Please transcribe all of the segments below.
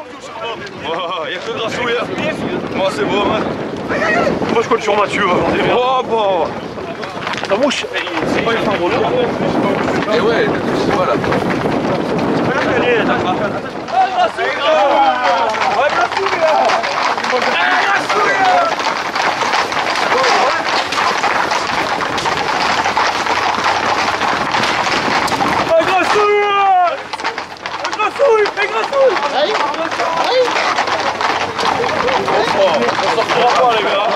Il n'y a que Grasso hier. Moi c'est beau, man. Moi je compte sur Mathieu. Oh bon. La mouche. C'est pas une femme rouleau. Et ouais, voilà. Allez, on sortira pas les gars.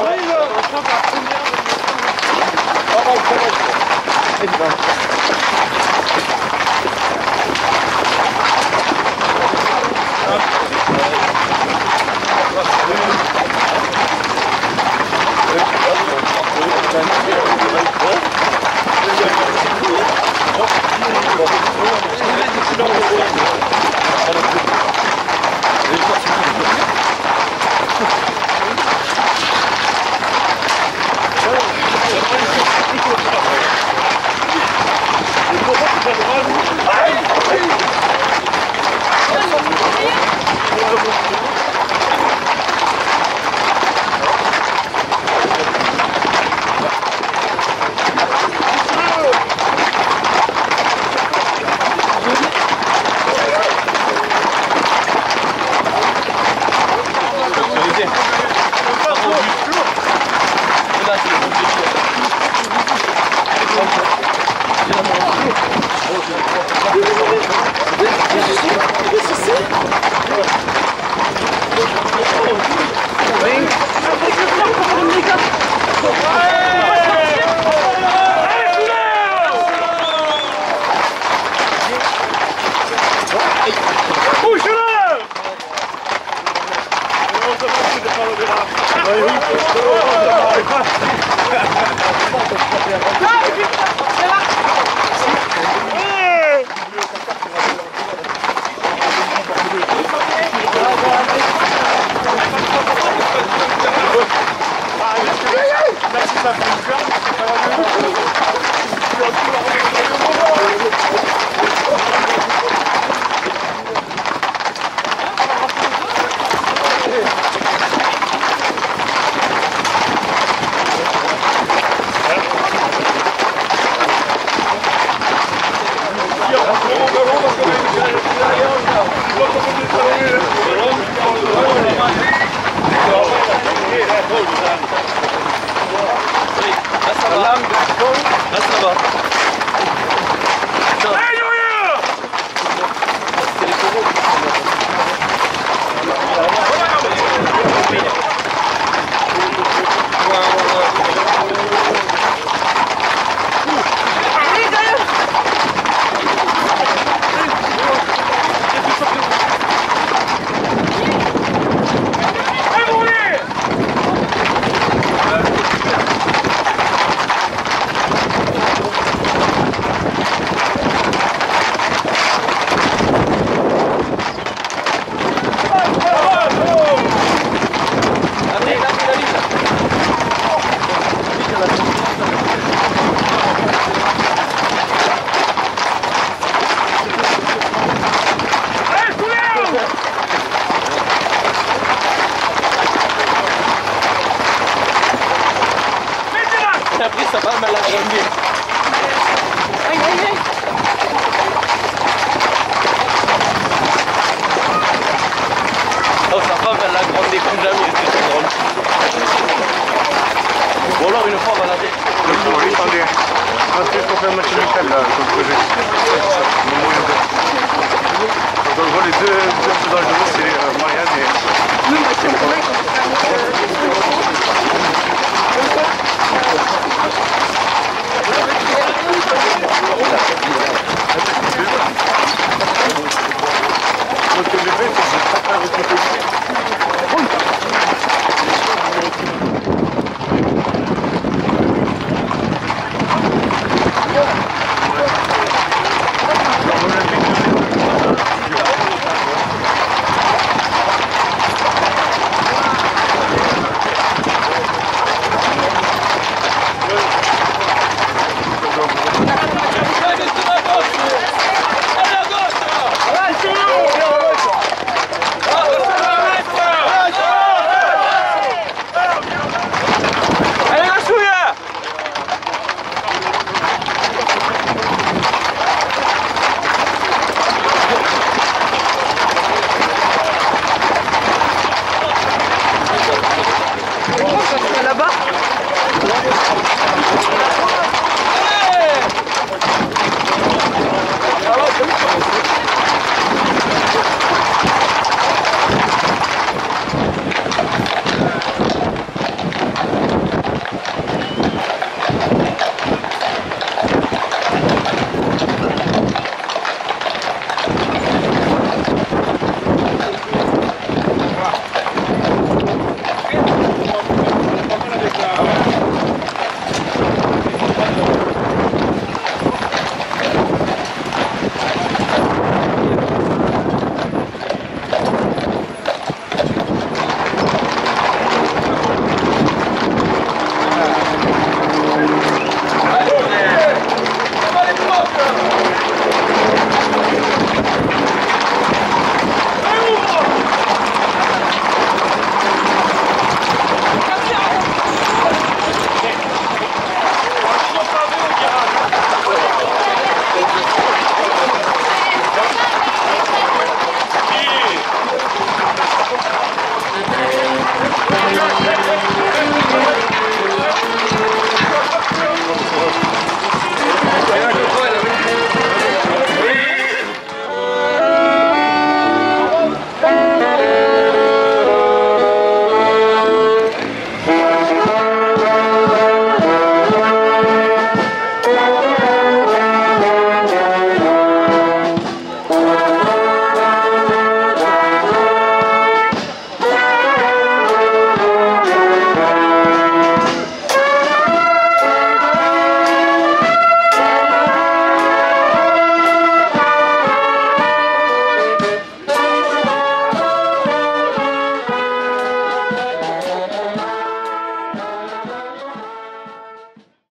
Ça va mal à grandir. Aïe aïe aïe. Oh sa femme elle l'a grandi comme jamais, c'est drôle. Ou alors une fois elle a dit. Oui, attendez. Ensuite on fait un match amical là, comme projet. Donc on voit les deux plus dangereux, c'est Marianne et...